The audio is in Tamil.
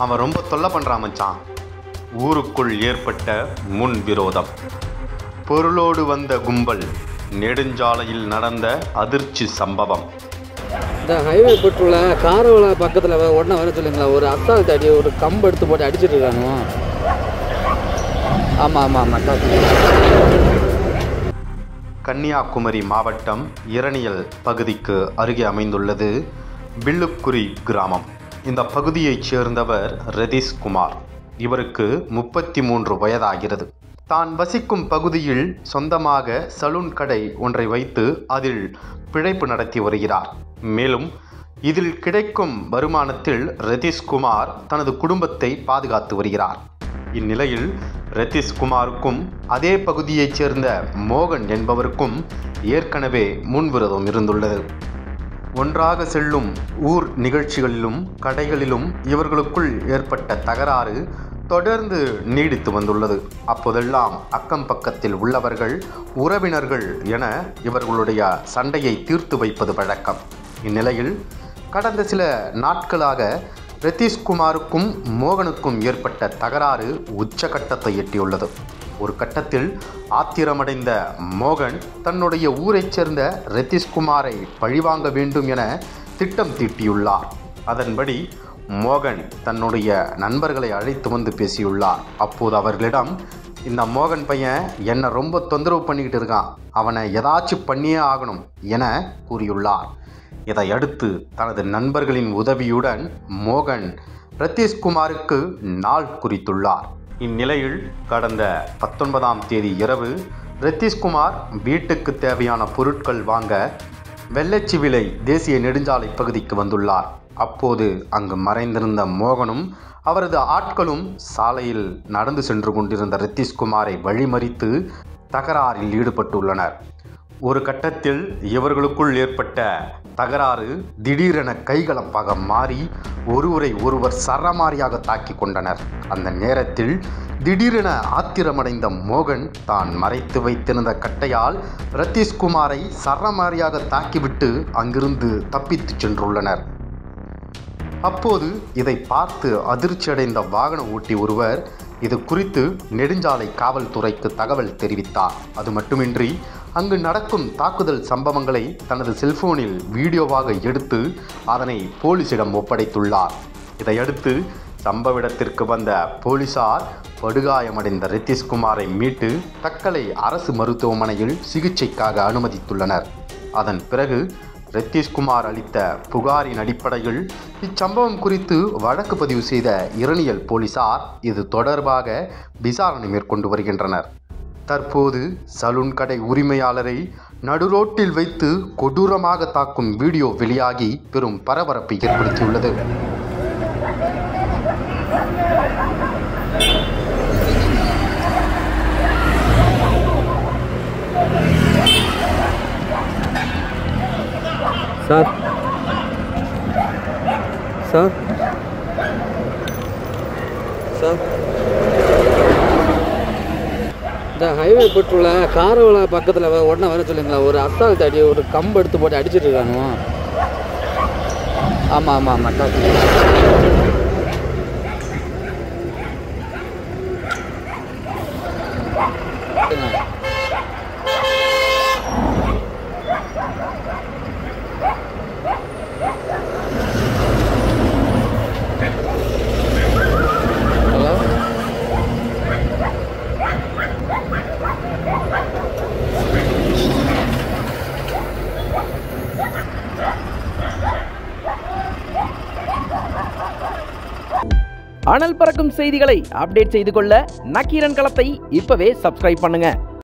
அவன் ரொம்ப தொல்லை பண்ணுறான் மச்சான். ஊருக்குள் ஏற்பட்ட முன் விரோதம். பொருளோடு வந்த கும்பல். நெடுஞ்சாலையில் நடந்த அதிர்ச்சி சம்பவம். இந்த ஹைவே பட்டுல காரவளா பக்கத்தில் உடனே வர சொல்லுங்களா, ஒரு அசால்ட் அடி, ஒரு கம்பு எடுத்து போட்டு அடிச்சிட்டு இருக்கானு. ஆமாம் ஆமாம் ஆமாம். கன்னியாகுமரி மாவட்டம் இரணியல் பகுதிக்கு அருகே அமைந்துள்ளது பில்லுக்குரி கிராமம். இந்த பகுதியைச் சேர்ந்தவர் ரதீஷ்குமார். இவருக்கு 33 வயதாகிறது. தான் வசிக்கும் பகுதியில் சொந்தமாக சலூன் கடை ஒன்றை வைத்து அதில் பிழைப்பு நடத்தி வருகிறார். மேலும் இதில் கிடைக்கும் வருமானத்தில் ரதீஷ்குமார் தனது குடும்பத்தை பாதுகாத்து வருகிறார். இந்நிலையில் ரதீஷ்குமாருக்கும் அதே பகுதியைச் சேர்ந்த மோகன் என்பவருக்கும் ஏற்கனவே முன்விரோதம் இருந்துள்ளது. ஒன்றாக செல்லும் ஊர் நிகழ்ச்சிகளிலும் கடைகளிலும் இவர்களுக்குள் ஏற்பட்ட தகராறு தொடர்ந்து நீடித்து வந்துள்ளது. அப்போதெல்லாம் அக்கம் பக்கத்தில் உள்ளவர்கள், உறவினர்கள் என இவர்களுடைய சண்டையை தீர்த்து வைப்பது வழக்கம். இந்நிலையில் கடந்த சில நாட்களாக ரதீஷ்குமாருக்கும் மோகனுக்கும் ஏற்பட்ட தகராறு உச்சகட்டத்தை எட்டியுள்ளது. ஒரு கட்டத்தில் ஆத்திரமடைந்த மோகன் தன்னுடைய ஊரைச் சேர்ந்த ரதீஷ்குமாரை பழிவாங்க வேண்டும் என திட்டம் தீட்டியுள்ளார். அதன்படி மோகன் தன்னுடைய நண்பர்களை அழைத்து வந்து பேசியுள்ளார். அப்போது அவர்களிடம், இந்த மோகன் பையன் என்னை ரொம்ப தொந்தரவு பண்ணிக்கிட்டு இருக்கான், அவனை ஏதாச்சும் பண்ணியே ஆகணும் என கூறியுள்ளார். இதையடுத்து தனது நண்பர்களின் உதவியுடன் மோகன் ரதீஷ்குமாருக்கு நாள் குறித்துள்ளார். இந்நிலையில் கடந்த 19ஆம் தேதி இரவு ரதீஷ்குமார் வீட்டுக்கு தேவையான பொருட்கள் வாங்க வெள்ளச்சிவிலை தேசிய நெடுஞ்சாலை பகுதிக்கு வந்துள்ளார். அப்போது அங்கு மறைந்திருந்த மோகனும் அவரது ஆட்களும் சாலையில் நடந்து சென்று கொண்டிருந்த ரதீஷ்குமாரை வழிமறித்து தகராறில் ஈடுபட்டுள்ளனர். ஒரு கட்டத்தில் இவர்களுக்குள் ஏற்பட்ட தகராறு திடீரென கைகலப்பாக மாறி ஒருவரை ஒருவர் சரமாரியாக தாக்கி கொண்டனர். அந்த நேரத்தில் திடீரென ஆத்திரமடைந்த மோகன் தான் மறைத்து வைத்திருந்த கட்டையால் ரதீஷ்குமாரை சரமாரியாக தாக்கிவிட்டு அங்கிருந்து தப்பித்து சென்றுள்ளனர். அப்போது இதை பார்த்து அதிர்ச்சியடைந்த வாகன ஓட்டி ஒருவர் இது குறித்து நெடுஞ்சாலை காவல்துறைக்கு தகவல் தெரிவித்தார். அது மட்டுமின்றி அங்கு நடக்கும் தாக்குதல் சம்பவங்களை தனது செல்போனில் வீடியோவாக எடுத்து அதனை போலீசிடம் ஒப்படைத்துள்ளார். இதையடுத்து சம்பவ இடத்திற்கு வந்த போலீசார் படுகாயமடைந்த ரதீஷ்குமாரை மீட்டு தக்கலை அரசு மருத்துவமனையில் சிகிச்சைக்காக அனுமதித்துள்ளனர். அதன் பிறகு ரதீஷ்குமார் அளித்த புகாரின் அடிப்படையில் இச்சம்பவம் குறித்து வழக்கு பதிவு செய்த இரணியல் போலீசார் இது தொடர்பாக விசாரணை மேற்கொண்டு வருகின்றனர். தற்போது சலூன் கடை உரிமையாளரை நடுரோட்டில் வைத்து கொடூரமாக தாக்கும் வீடியோ வெளியாகி பெரும் பரபரப்பை ஏற்படுத்தியுள்ளது. சார் சார் சார் இந்த ஹைவே பட்டுல காரவளா பக்கத்தில் உடனே வர சொல்லுங்களா, ஒரு அசால்ட் அடி, ஒரு கம்பு எடுத்து போட்டு அடிச்சிட்டு இருக்கானு. ஆமாம் ஆமாம் ஆமாம். அனல் பறக்கும் செய்திகளை அப்டேட் செய்து கொள்ள நக்கீரன் களத்தை இப்பவே சப்ஸ்கிரைப் பண்ணுங்க.